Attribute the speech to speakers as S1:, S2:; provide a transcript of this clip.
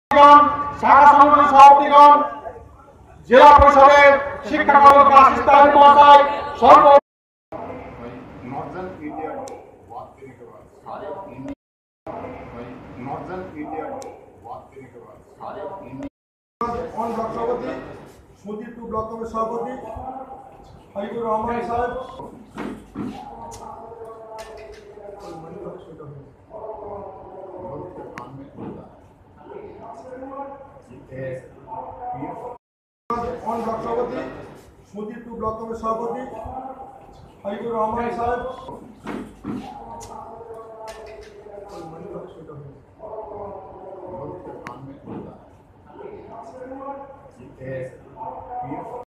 S1: শাখা সংগঠনের সভাপতিগণ, জেলা পরিষদের শিক্ষা কর্মকর্তা আসিস্তান মহাশয়, সর্ব
S2: नॉर्दर्न इंडिया बात देने के बाद सारे नॉर्दर्न इंडिया बात देने के बाद सारे
S3: অন ব্লক সভাপতি সুদীপ টু ব্লক কমিটির সভাপতি হাবিবুর রহমান সাহেব, অন ব্লক সভাপতি সুদীপ টু ব্লক কমিটির সভাপতি হাবিবুর রহমান সাহেব।